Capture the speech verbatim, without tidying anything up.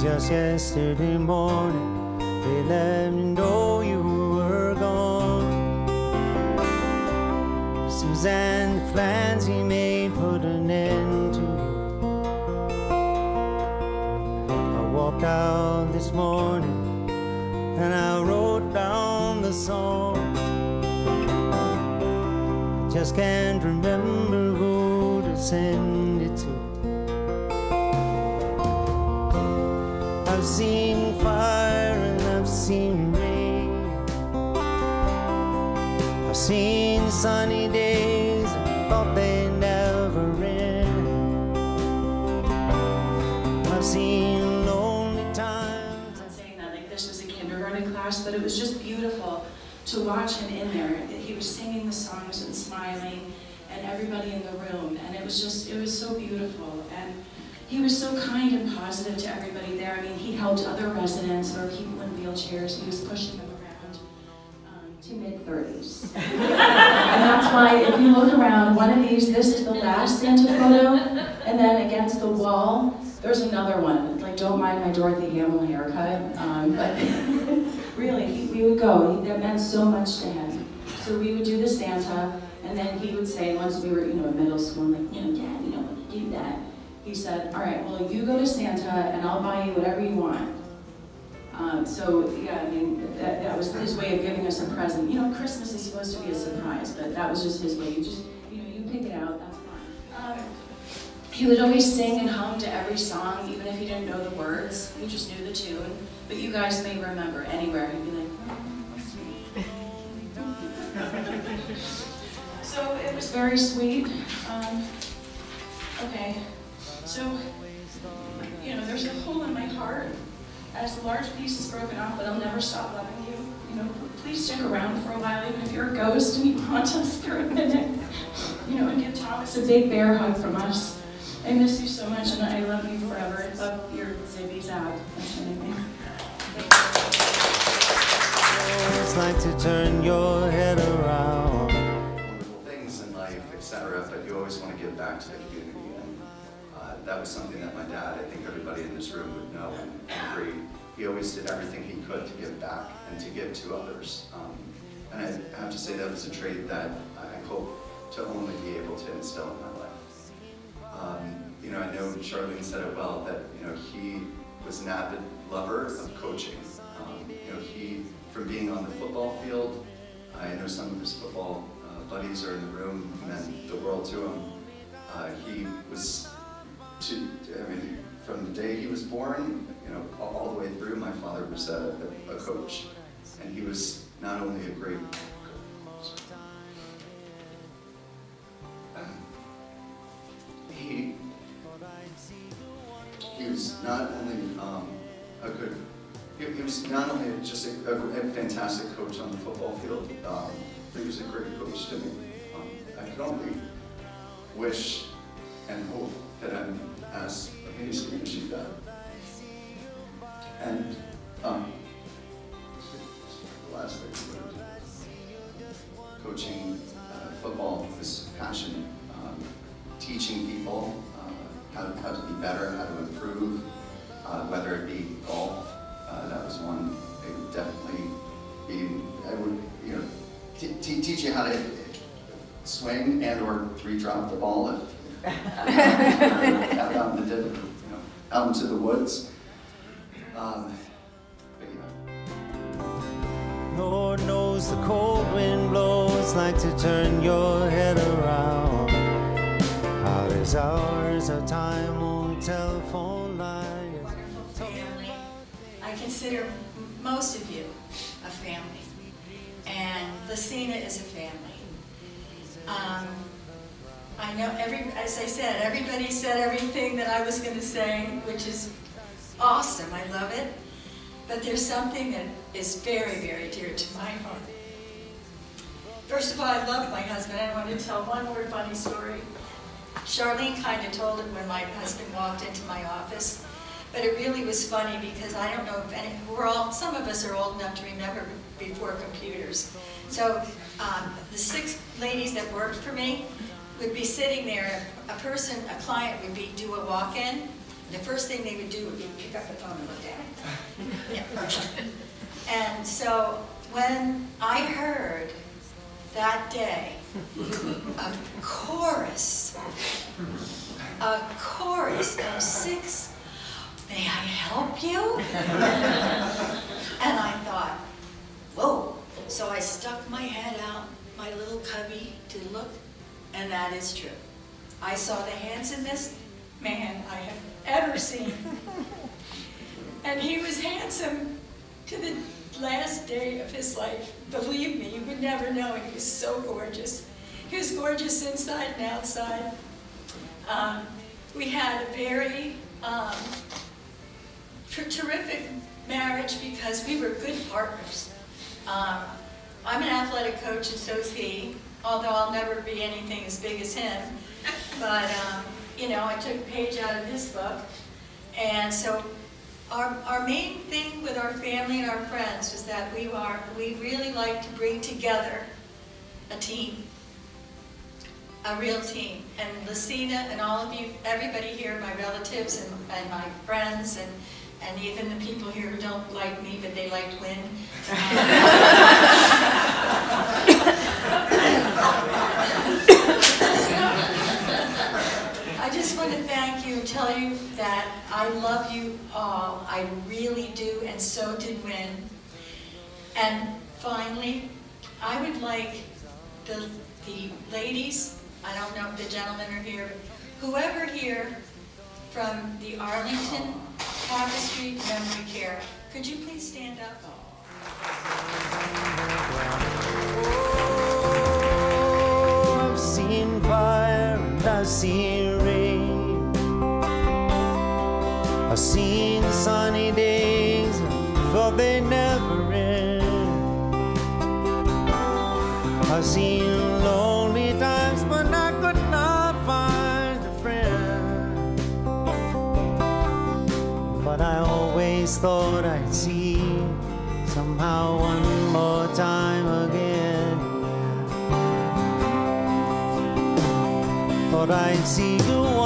just yesterday morning, they let me know you were gone. Suzanne, the plans we made put an end to you. I walked out this morning and I wrote down the song. I just can't remember who to send it to. I've seen fire and I've seen rain. I've seen sunny days I thought they never end. I've seen lonely times. I'm not saying that like this was a kindergarten class, but it was just beautiful to watch him in there. That he was singing the songs and smiling, and everybody in the room, and it was just, it was so beautiful. And he was so kind and positive to everybody there. I mean, he helped other residents or people in wheelchairs. He was pushing them around um, to mid thirties. And that's why, if you look around, one of these, this is the last Santa photo, and then against the wall, there's another one. It's like, don't mind my Dorothy Hamill haircut. Um, but really, he, we would go. He, that meant so much to him. So we would do the Santa, and then he would say, once we were, you know, in middle school, like, you know, Dad, we don't want to do that. He said, all right, well, you go to Santa and I'll buy you whatever you want. Um, so, yeah, I mean, that, that was his way of giving us a present. You know, Christmas is supposed to be a surprise, but that was just his way. You just, you know, you pick it out, that's fine. Um, he would always sing and hum to every song, even if he didn't know the words. He just knew the tune. But you guys may remember anywhere. He'd be like, oh. So it was very sweet. Um, okay. So, you know, there's a hole in my heart as the large piece is broken off, but I'll never stop loving you. You know, please stick around for a while, even if you're a ghost and you haunt us for a minute. You know, and give Thomas a big bear hug from us. I miss you so much, and I love you forever. I love your Zibby's out. That's my name. It's like to turn your head around. Wonderful things in life, et cetera, but you always want to give back to the community. That was something that my dad, I think everybody in this room would know and agree. He always did everything he could to give back and to give to others. Um, and I have to say that was a trait that I hope to only be able to instill in my life. Um, you know, I know Charlene said it well, that, you know, he was an avid lover of coaching. Um, you know, he, from being on the football field, I know some of his football uh, buddies are in the room, meant the world to him. Uh, he was To, I mean, from the day he was born, you know, all, all the way through, my father was a, a, a coach, and he was not only a great coach, um, he he was not only um, a good, he, he was not only just a, a, a fantastic coach on the football field, um, but he was a great coach to me. Um, I could only wish and hope that I'm as amazing as you got. And um, the last thing, coaching uh, football was passion, um, teaching people uh, how, how to be better, how to improve, uh, whether it be golf, uh, that was one. It would definitely be, I would, you know, t t teach you how to swing and or three drop the ball if out, out, into, you know, out into the woods. Um, but yeah. Lord knows the cold wind blows like to turn your head around. How there's hours of time on the telephone line. Wonderful family. I consider most of you a family, and Lucina is a family. Um, I know, every, as I said, everybody said everything that I was going to say, which is awesome. I love it. But there's something that is very, very dear to my heart. First of all, I love my husband. I want to tell one more funny story. Charlene kind of told it when my husband walked into my office, but it really was funny because I don't know if any, we're all, some of us are old enough to remember before computers. So um, the six ladies that worked for me would be sitting there, a person, a client would be do a walk-in, the first thing they would do would be pick up the phone and look at it. Yeah. And so when I heard that day a chorus, a chorus of six, may I help you? And I thought, whoa. So I stuck my head out my little cubby to look, and that is true. I saw the handsomest man I have ever seen. And he was handsome to the last day of his life. Believe me, you would never know. He was so gorgeous. He was gorgeous inside and outside. Um, we had a very um, terrific marriage because we were good partners. Um, I'm an athletic coach and so is he, although I'll never be anything as big as him. But, um, you know, I took a page out of his book. And so our, our main thing with our family and our friends was that we, are, we really like to bring together a team, a real team. And Lucina and all of you, everybody here, my relatives and, and my friends, and and even the people here who don't like me, but they like Wynn. I just want to thank you and tell you that I love you all. I really do, and so did Wynn. And finally, I would like the, the ladies, I don't know if the gentlemen are here, but whoever here from the Arlington Tapestry Memory Care, could you please stand up? Oh, I've seen fire and I've seen rain. I've seen sunny days and thought they never end. I've seen lonely times but I could not find a friend. But I always thought I'd see somehow one more time again. Thought I'd see you